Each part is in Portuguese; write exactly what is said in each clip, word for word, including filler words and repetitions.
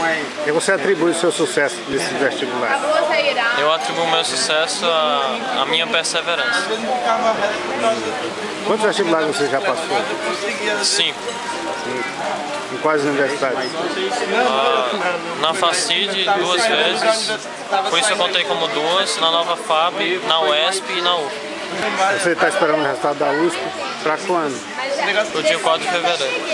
E você atribui o seu sucesso nesse vestibular? Eu atribuo meu sucesso à, à minha perseverança. Quantos vestibulares você já passou? Cinco. Em quais universidades? Ah, na Facid, duas vezes. Por isso eu contei como duas. Na Nova F A B, na U E S P e na U F. Você está esperando o resultado da U S P para quando? No dia quatro de fevereiro.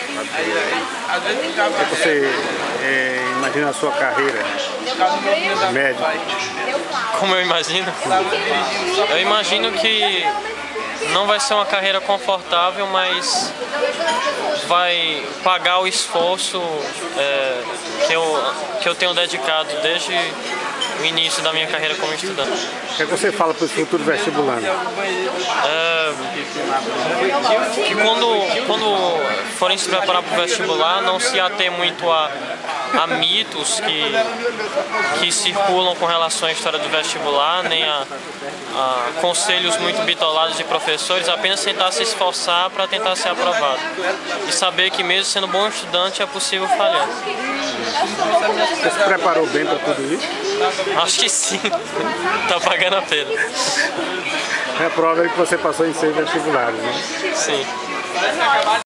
O que você é, imagina a sua carreira médica? Como eu imagino? Eu imagino que não vai ser uma carreira confortável, mas vai pagar o esforço é, que, eu, que eu tenho dedicado desde o início da minha carreira como estudante. O que, é que você fala para os futuros vestibulares? É, que quando, quando forem se preparar para o vestibular, não se ater muito a, a mitos que, que circulam com relação à história do vestibular, nem a, a conselhos muito bitolados de professores, apenas tentar se esforçar para tentar ser aprovado. E saber que mesmo sendo bom estudante é possível falhar. Você se preparou bem para tudo isso? Acho que sim. Tá pagando a pena. É a prova que você passou em seis vestibulares, né? Sim.